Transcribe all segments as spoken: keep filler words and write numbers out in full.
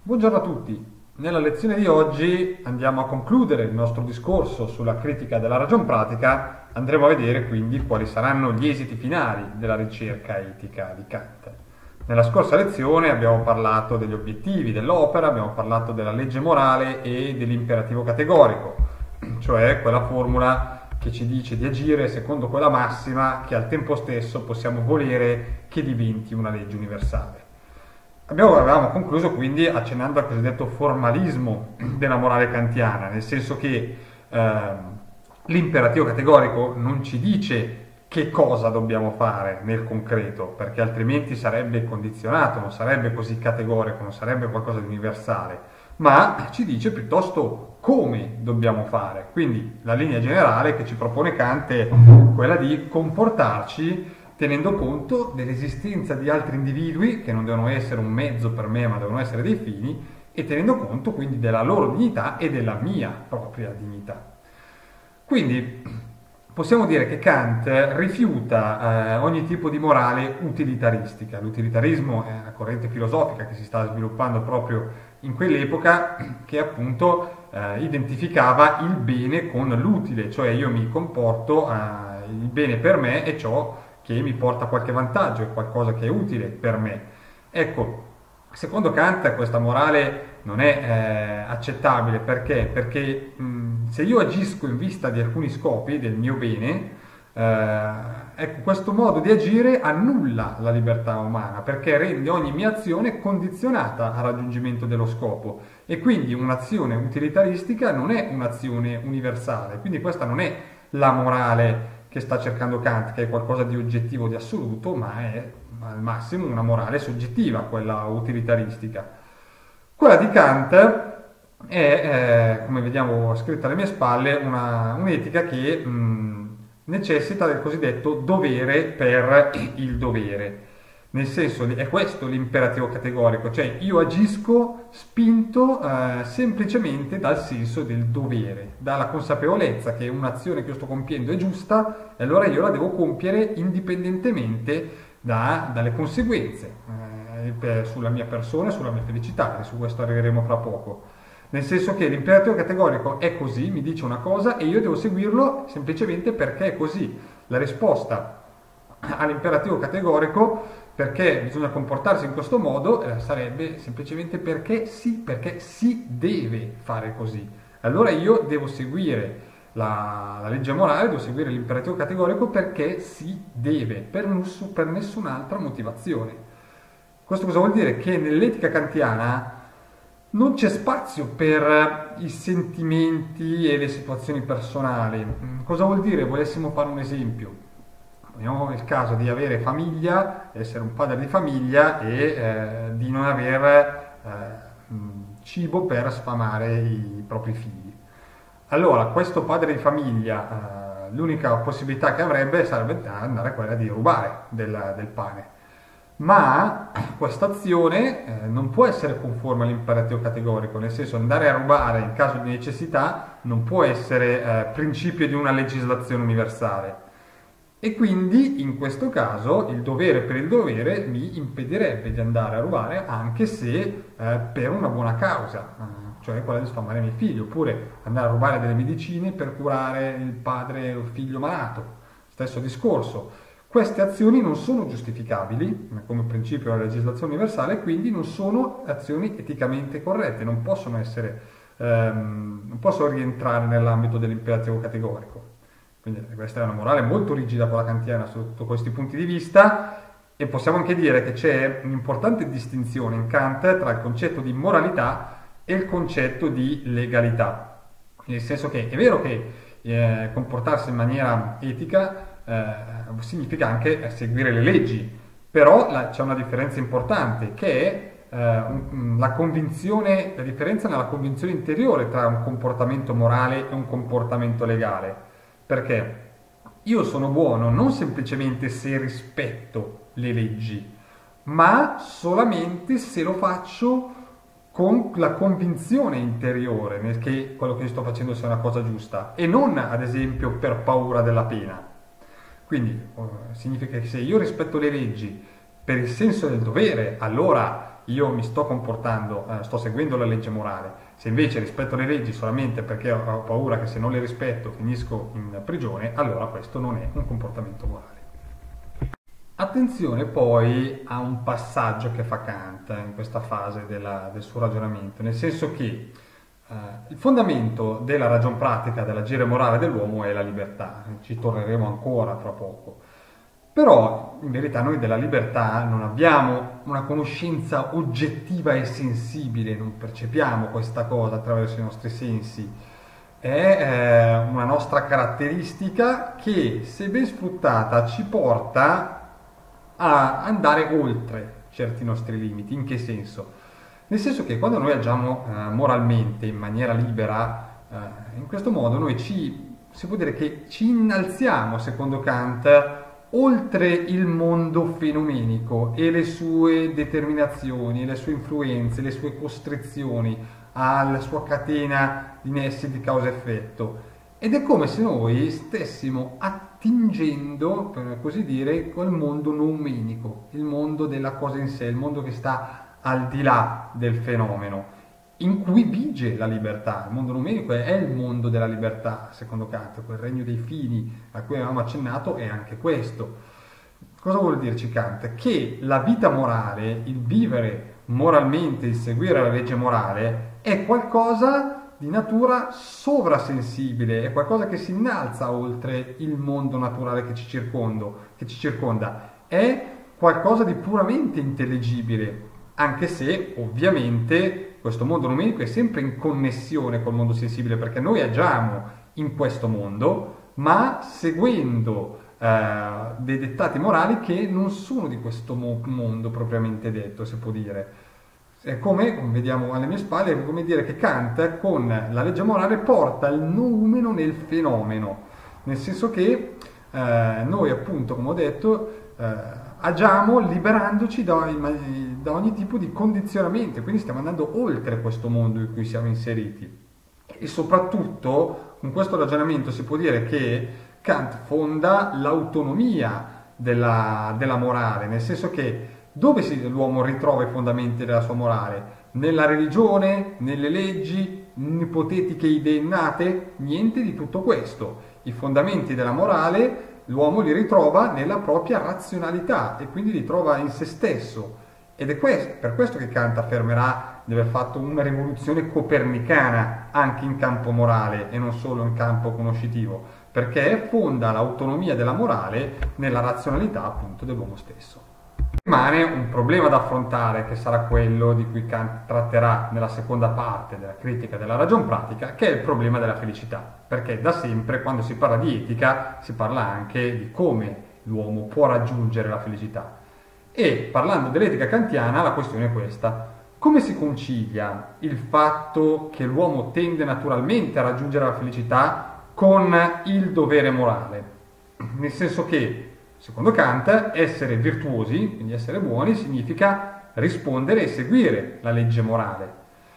Buongiorno a tutti. Nella lezione di oggi andiamo a concludere il nostro discorso sulla critica della ragion pratica, andremo a vedere quindi quali saranno gli esiti finali della ricerca etica di Kant. Nella scorsa lezione abbiamo parlato degli obiettivi dell'opera, abbiamo parlato della legge morale e dell'imperativo categorico, cioè quella formula che ci dice di agire secondo quella massima che al tempo stesso possiamo volere che diventi una legge universale. Abbiamo, avevamo concluso quindi accennando al cosiddetto formalismo della morale kantiana, nel senso che eh, l'imperativo categorico non ci dice che cosa dobbiamo fare nel concreto, perché altrimenti sarebbe condizionato, non sarebbe così categorico, non sarebbe qualcosa di universale, ma ci dice piuttosto come dobbiamo fare. Quindi la linea generale che ci propone Kant è quella di comportarci tenendo conto dell'esistenza di altri individui, che non devono essere un mezzo per me, ma devono essere dei fini, e tenendo conto quindi della loro dignità e della mia propria dignità. Quindi possiamo dire che Kant rifiuta eh, ogni tipo di morale utilitaristica. L'utilitarismo è una corrente filosofica che si sta sviluppando proprio in quell'epoca, che appunto eh, identificava il bene con l'utile, cioè io mi comporto, eh, il bene per me è ciò che mi porta qualche vantaggio, è qualcosa che è utile per me. Ecco, secondo Kant questa morale non è eh, accettabile, perché? Perché mh, se io agisco in vista di alcuni scopi del mio bene, eh, ecco, questo modo di agire annulla la libertà umana, perché rende ogni mia azione condizionata al raggiungimento dello scopo, e quindi un'azione utilitaristica non è un'azione universale. Quindi questa non è la morale che sta cercando Kant, che è qualcosa di oggettivo, di assoluto, ma è al massimo una morale soggettiva, quella utilitaristica. Quella di Kant è, eh, come vediamo scritta alle mie spalle, una, un'etica che mh, necessita del cosiddetto dovere per il dovere. Nel senso, è questo l'imperativo categorico, cioè io agisco spinto eh, semplicemente dal senso del dovere, dalla consapevolezza che un'azione che io sto compiendo è giusta, e allora io la devo compiere indipendentemente da, dalle conseguenze eh, per, sulla mia persona e sulla mia felicità, e su questo arriveremo fra poco. Nel senso che l'imperativo categorico è così, mi dice una cosa e io devo seguirlo semplicemente perché è così. La risposta all'imperativo categorico, perché bisogna comportarsi in questo modo, eh, sarebbe semplicemente perché sì, perché si deve fare così. Allora io devo seguire la, la legge morale, devo seguire l'imperativo categorico perché si deve, per, nessun, per nessun'altra motivazione. Questo cosa vuol dire? Che nell'etica kantiana non c'è spazio per i sentimenti e le situazioni personali. Cosa vuol dire? Volessimo fare un esempio. Abbiamo il caso di avere famiglia, essere un padre di famiglia e eh, di non avere eh, cibo per sfamare i propri figli. Allora, questo padre di famiglia, eh, l'unica possibilità che avrebbe sarebbe andare quella di rubare del, del pane. Ma questa azione eh, non può essere conforme all'imperativo categorico, nel senso andare a rubare in caso di necessità non può essere eh, principio di una legislazione universale. E quindi in questo caso il dovere per il dovere mi impedirebbe di andare a rubare, anche se eh, per una buona causa, eh, cioè quella di sfamare i miei figli, oppure andare a rubare delle medicine per curare il padre o il figlio malato. Stesso discorso. Queste azioni non sono giustificabili come principio della legislazione universale, quindi non sono azioni eticamente corrette, non possono essere, ehm, non possono rientrare nell'ambito dell'imperativo categorico. Quindi questa è una morale molto rigida con la kantiana sotto questi punti di vista, e possiamo anche dire che c'è un'importante distinzione in Kant tra il concetto di moralità e il concetto di legalità. Nel senso che è vero che eh, comportarsi in maniera etica eh, significa anche seguire le leggi, però la, c'è una differenza importante che è eh, un, la convinzione, la differenza nella convinzione interiore tra un comportamento morale e un comportamento legale. Perché io sono buono non semplicemente se rispetto le leggi, ma solamente se lo faccio con la convinzione interiore nel che quello che sto facendo sia una cosa giusta, e non ad esempio per paura della pena. Quindi eh, significa che se io rispetto le leggi per il senso del dovere, allora io mi sto comportando, eh, sto seguendo la legge morale. Se invece rispetto le leggi solamente perché ho paura che se non le rispetto finisco in prigione, allora questo non è un comportamento morale. Attenzione poi a un passaggio che fa Kant in questa fase della, del suo ragionamento, nel senso che eh, il fondamento della ragion pratica, dell'agire morale dell'uomo è la libertà, ci torneremo ancora tra poco. Però in verità noi della libertà non abbiamo una conoscenza oggettiva e sensibile, non percepiamo questa cosa attraverso i nostri sensi. È eh, una nostra caratteristica che, se ben sfruttata, ci porta a andare oltre certi nostri limiti. In che senso? Nel senso che quando noi agiamo eh, moralmente in maniera libera, eh, in questo modo noi ci, si può dire che ci innalziamo, secondo Kant, oltre il mondo fenomenico e le sue determinazioni, le sue influenze, le sue costrizioni alla sua catena di nessi di causa-effetto. Ed è come se noi stessimo attingendo, per così dire, col mondo noumenico, il mondo della cosa in sé, il mondo che sta al di là del fenomeno, in cui vige la libertà. Il mondo noumenico è il mondo della libertà, secondo Kant, quel regno dei fini a cui avevamo accennato è anche questo. Cosa vuol dirci Kant? Che la vita morale, il vivere moralmente, il seguire la legge morale, è qualcosa di natura sovrasensibile, è qualcosa che si innalza oltre il mondo naturale che ci circonda, che ci circonda. È qualcosa di puramente intelligibile, anche se ovviamente questo mondo numerico è sempre in connessione col mondo sensibile, perché noi agiamo in questo mondo, ma seguendo eh, dei dettati morali che non sono di questo mo- mondo propriamente detto, si può dire. È come, come vediamo alle mie spalle, è come dire che Kant con la legge morale porta il noumeno nel fenomeno, nel senso che eh, noi appunto, come ho detto, eh, agiamo liberandoci da, da ogni tipo di condizionamento, quindi stiamo andando oltre questo mondo in cui siamo inseriti. E soprattutto con questo ragionamento si può dire che Kant fonda l'autonomia della, della morale, nel senso che dove si, l'uomo ritrova i fondamenti della sua morale? Nella religione, nelle leggi, in ipotetiche idee innate? Niente di tutto questo. I fondamenti della morale l'uomo li ritrova nella propria razionalità e quindi li trova in se stesso. Ed è questo, per questo che Kant affermerà di aver fatto una rivoluzione copernicana anche in campo morale e non solo in campo conoscitivo, perché fonda l'autonomia della morale nella razionalità appunto dell'uomo stesso. Rimane un problema da affrontare, che sarà quello di cui Kant tratterà nella seconda parte della critica della ragion pratica, che è il problema della felicità, perché da sempre quando si parla di etica si parla anche di come l'uomo può raggiungere la felicità. E parlando dell'etica kantiana la questione è questa: come si concilia il fatto che l'uomo tende naturalmente a raggiungere la felicità con il dovere morale? Nel senso che, secondo Kant, essere virtuosi, quindi essere buoni, significa rispondere e seguire la legge morale.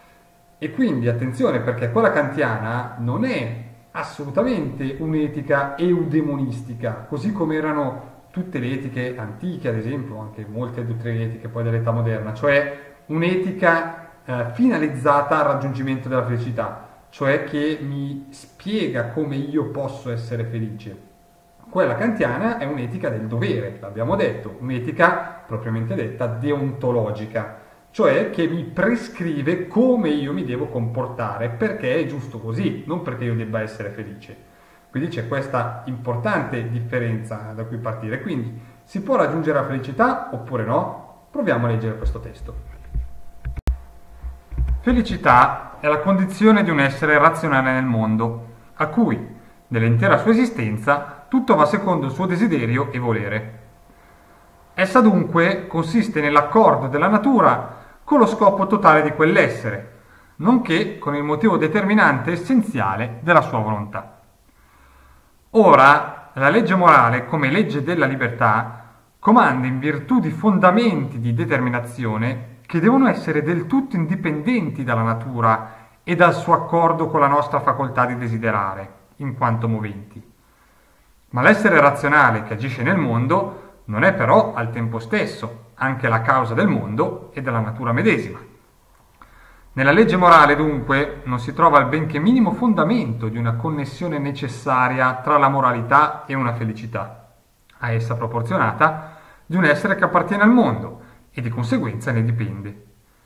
E quindi attenzione, perché quella kantiana non è assolutamente un'etica eudemonistica, così come erano tutte le etiche antiche, ad esempio, anche molte dottrine etiche poi dell'età moderna, cioè un'etica eh, finalizzata al raggiungimento della felicità, cioè che mi spiega come io posso essere felice. Quella kantiana è un'etica del dovere, l'abbiamo detto, un'etica propriamente detta deontologica, cioè che mi prescrive come io mi devo comportare, perché è giusto così, non perché io debba essere felice. Quindi c'è questa importante differenza da cui partire. Quindi si può raggiungere la felicità oppure no? Proviamo a leggere questo testo. Felicità è la condizione di un essere razionale nel mondo, a cui, nell'intera sua esistenza, tutto va secondo il suo desiderio e volere. Essa dunque consiste nell'accordo della natura con lo scopo totale di quell'essere, nonché con il motivo determinante essenziale della sua volontà. Ora, la legge morale, come legge della libertà, comanda in virtù di fondamenti di determinazione che devono essere del tutto indipendenti dalla natura e dal suo accordo con la nostra facoltà di desiderare, in quanto moventi. Ma l'essere razionale che agisce nel mondo Non è però al tempo stesso anche la causa del mondo e della natura medesima. Nella legge morale, dunque, non si trova il benché minimo fondamento di una connessione necessaria tra la moralità e una felicità, a essa proporzionata, di un essere che appartiene al mondo e di conseguenza ne dipende,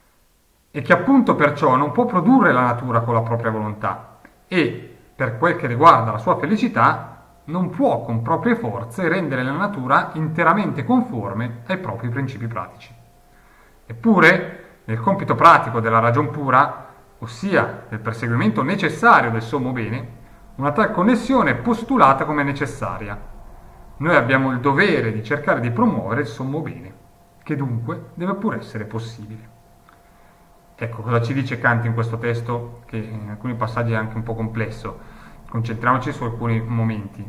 e che appunto perciò non può produrre la natura con la propria volontà e, per quel che riguarda la sua felicità, non può con proprie forze rendere la natura interamente conforme ai propri principi pratici. Eppure, nel compito pratico della ragion pura, ossia nel perseguimento necessario del sommo bene, una tal connessione è postulata come necessaria. Noi abbiamo il dovere di cercare di promuovere il sommo bene, che dunque deve pur essere possibile. Ecco cosa ci dice Kant in questo testo, che in alcuni passaggi è anche un po' complesso. Concentriamoci su alcuni momenti.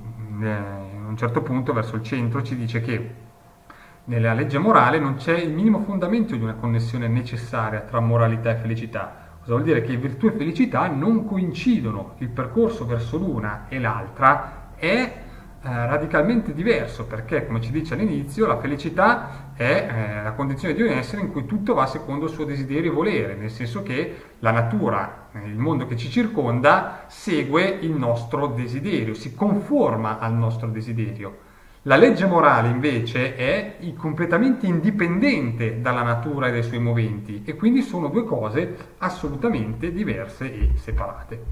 A un certo punto, verso il centro, ci dice che nella legge morale non c'è il minimo fondamento di una connessione necessaria tra moralità e felicità. Cosa vuol dire? Che virtù e felicità non coincidono. Il percorso verso l'una e l'altra è eh, radicalmente diverso, perché, come ci dice all'inizio, la felicità è eh, la condizione di un essere in cui tutto va secondo il suo desiderio e volere, nel senso che la natura, il mondo che ci circonda, segue il nostro desiderio, si conforma al nostro desiderio. La legge morale invece è completamente indipendente dalla natura e dai suoi moventi, e quindi sono due cose assolutamente diverse e separate.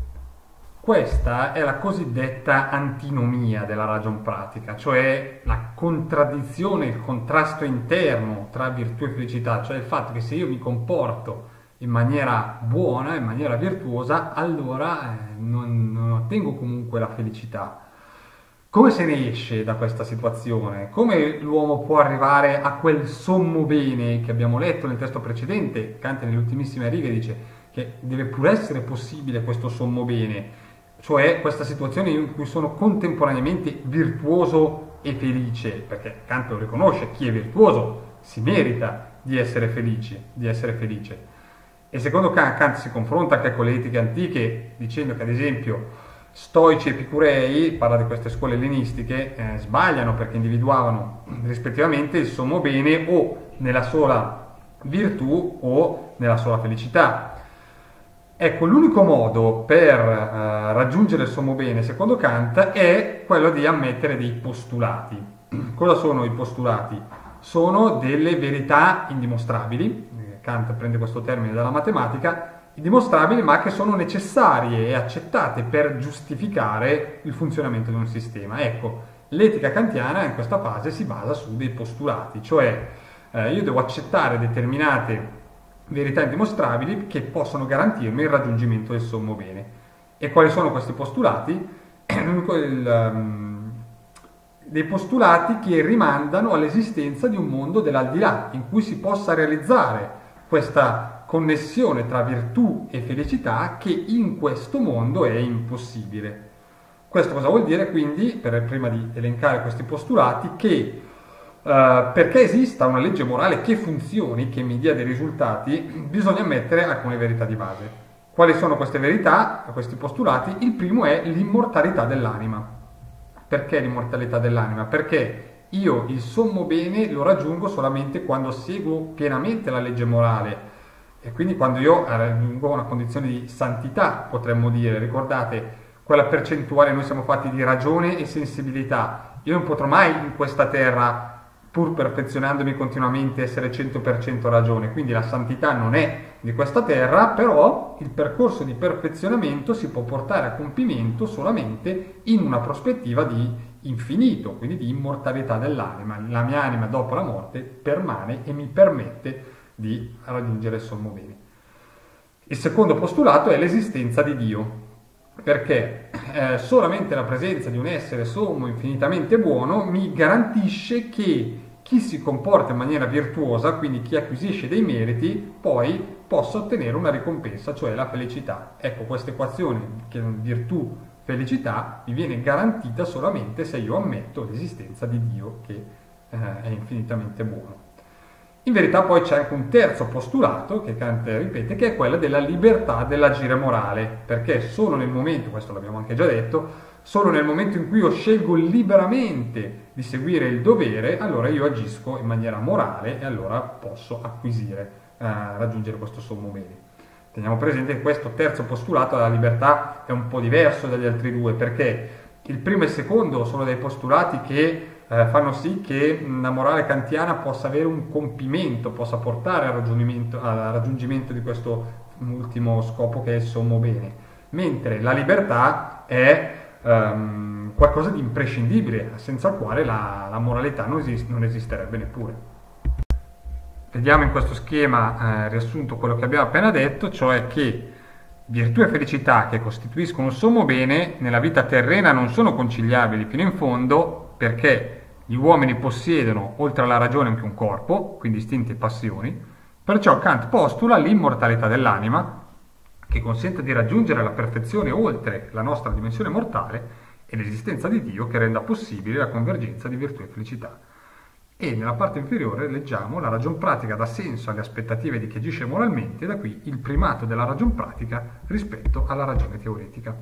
Questa è la cosiddetta antinomia della ragion pratica, cioè la contraddizione, il contrasto interno tra virtù e felicità, cioè il fatto che se io mi comporto in maniera buona, in maniera virtuosa, allora eh, non, non ottengo comunque la felicità. Come se ne esce da questa situazione? Come l'uomo può arrivare a quel sommo bene che abbiamo letto nel testo precedente? Kant nelle ultimissime righe dice che deve pur essere possibile questo sommo bene, cioè questa situazione in cui sono contemporaneamente virtuoso e felice, perché Kant lo riconosce, chi è virtuoso si merita di essere felice, di essere felice. E secondo Kant, Kant si confronta anche con le etiche antiche, dicendo che ad esempio stoici e epicurei, parla di queste scuole ellenistiche, eh, sbagliano perché individuavano rispettivamente il sommo bene o nella sola virtù o nella sola felicità. Ecco, l'unico modo per eh, raggiungere il sommo bene, secondo Kant, è quello di ammettere dei postulati. Cosa sono i postulati? Sono delle verità indimostrabili, Kant prende questo termine dalla matematica, indimostrabili ma che sono necessarie e accettate per giustificare il funzionamento di un sistema. Ecco, l'etica kantiana in questa fase si basa su dei postulati, cioè eh, io devo accettare determinate verità indimostrabili che possono garantirmi il raggiungimento del sommo bene. E quali sono questi postulati? il, um, dei postulati che rimandano all'esistenza di un mondo dell'aldilà in cui si possa realizzare questa connessione tra virtù e felicità che in questo mondo è impossibile. Questo cosa vuol dire quindi, per, prima di elencare questi postulati, che Uh, perché esista una legge morale che funzioni, che mi dia dei risultati, bisogna mettere alcune verità di base. Quali sono queste verità, questi postulati? Il primo è l'immortalità dell'anima. Perché l'immortalità dell'anima? Perché io il sommo bene lo raggiungo solamente quando seguo pienamente la legge morale, e quindi quando io raggiungo una condizione di santità, potremmo dire. Ricordate quella percentuale, noi siamo fatti di ragione e sensibilità. Io non potrò mai in questa terra, pur perfezionandomi continuamente, essere cento per cento ragione, quindi la santità non è di questa terra, però il percorso di perfezionamento si può portare a compimento solamente in una prospettiva di infinito, quindi di immortalità dell'anima. La mia anima dopo la morte permane e mi permette di raggiungere il sommo bene. Il secondo postulato è l'esistenza di Dio, perché eh, solamente la presenza di un essere sommo infinitamente buono mi garantisce che chi si comporta in maniera virtuosa, quindi chi acquisisce dei meriti, poi possa ottenere una ricompensa, cioè la felicità. Ecco, questa equazione, che virtù, felicità, mi viene garantita solamente se io ammetto l'esistenza di Dio, che eh, è infinitamente buono. In verità poi c'è anche un terzo postulato che Kant ripete, che è quello della libertà dell'agire morale, perché solo nel momento, questo l'abbiamo anche già detto, solo nel momento in cui io scelgo liberamente di seguire il dovere, allora io agisco in maniera morale e allora posso acquisire, eh, raggiungere questo sommo bene. Teniamo presente che questo terzo postulato della libertà è un po' diverso dagli altri due, perché il primo e il secondo sono dei postulati che eh, fanno sì che la morale kantiana possa avere un compimento, possa portare al raggiungimento, al raggiungimento di questo ultimo scopo che è il sommo bene, mentre la libertà è um, qualcosa di imprescindibile, senza il quale la, la moralità non, esist- non esisterebbe neppure. Vediamo in questo schema eh, riassunto quello che abbiamo appena detto, cioè che virtù e felicità che costituiscono un sommo bene nella vita terrena non sono conciliabili fino in fondo, perché gli uomini possiedono oltre alla ragione anche un corpo, quindi istinti e passioni. Perciò Kant postula l'immortalità dell'anima, che consente di raggiungere la perfezione oltre la nostra dimensione mortale, e l'esistenza di Dio che renda possibile la convergenza di virtù e felicità. E nella parte inferiore leggiamo: la ragion pratica dà senso alle aspettative di chi agisce moralmente, e da qui il primato della ragion pratica rispetto alla ragione teoretica.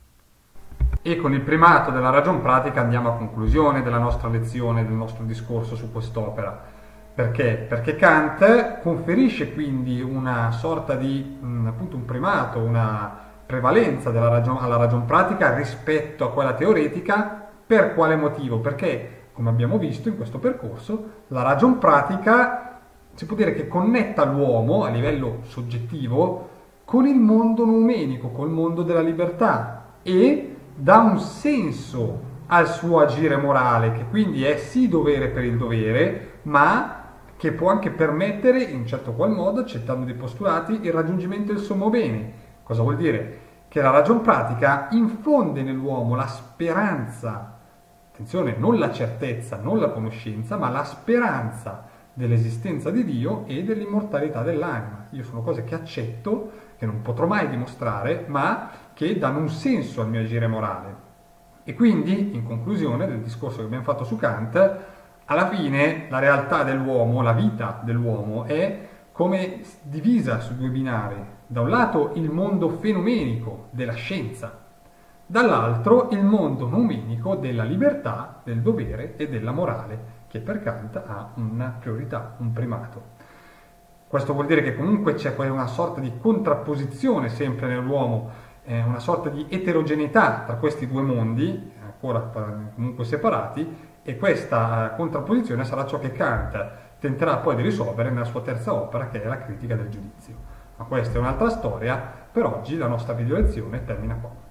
E con il primato della ragion pratica andiamo a conclusione della nostra lezione, del nostro discorso su quest'opera. Perché? Perché Kant conferisce quindi una sorta di, mh, appunto un primato, una prevalenza della ragion, alla ragion pratica rispetto a quella teoretica. Per quale motivo? Perché, come abbiamo visto in questo percorso, la ragion pratica si può dire che connetta l'uomo a livello soggettivo con il mondo noumenico, col mondo della libertà, e dà un senso al suo agire morale, che quindi è sì dovere per il dovere, ma che può anche permettere, in un certo qual modo, accettando dei postulati, il raggiungimento del sommo bene. Cosa vuol dire? Che la ragion pratica infonde nell'uomo la speranza, attenzione, non la certezza, non la conoscenza, ma la speranza dell'esistenza di Dio e dell'immortalità dell'anima. Io sono cose che accetto, che non potrò mai dimostrare, ma che danno un senso al mio agire morale. E quindi, in conclusione del discorso che abbiamo fatto su Kant, alla fine la realtà dell'uomo, la vita dell'uomo, è come divisa su due binari. Da un lato il mondo fenomenico della scienza, dall'altro il mondo noumenico della libertà, del dovere e della morale, che per Kant ha una priorità, un primato. Questo vuol dire che comunque c'è una sorta di contrapposizione sempre nell'uomo, eh, una sorta di eterogeneità tra questi due mondi, ancora comunque separati, e questa contrapposizione sarà ciò che Kant tenterà poi di risolvere nella sua terza opera, che è la critica del giudizio. Ma questa è un'altra storia. Per oggi la nostra video lezione termina qua.